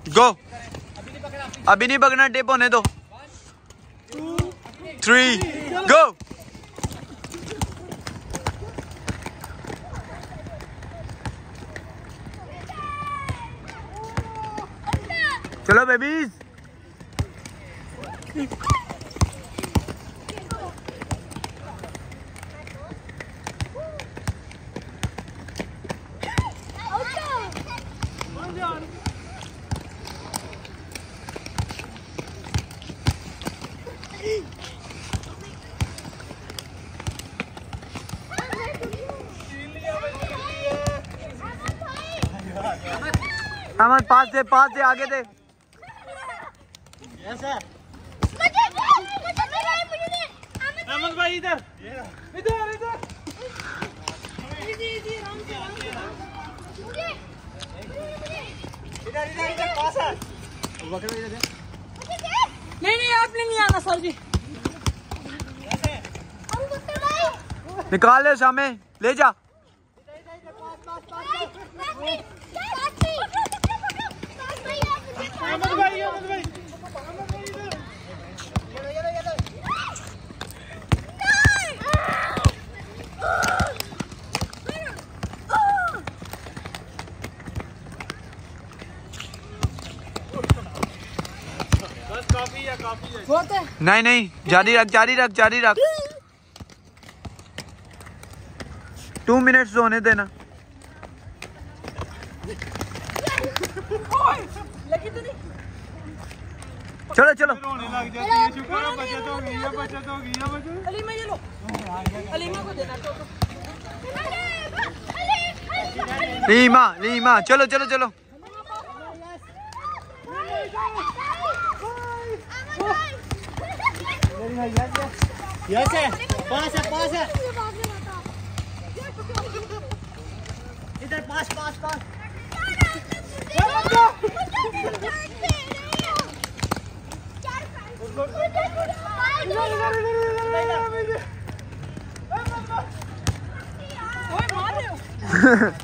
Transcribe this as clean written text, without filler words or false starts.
गो। अभी नहीं पकड़ना, टिप होने दो। 3 गो। चलो बेबीज। अहमद पास दे आगे दे। अहमद भाई इधर इधर इधर इधर पास है। नहीं आपने नहीं आना सर जी। निकाल ले सामने, ले जा। अहमद भाई काफी है। नहीं जारी रख। 2 मिनट्स होने देना। चलो रोने लग जाती है। शुक्र है बचत हो गई है। अलीमा ये लो, अलीमा को देना। लीमा चलो। यस है, पास है। इधर पास। ओए मार रहे हो।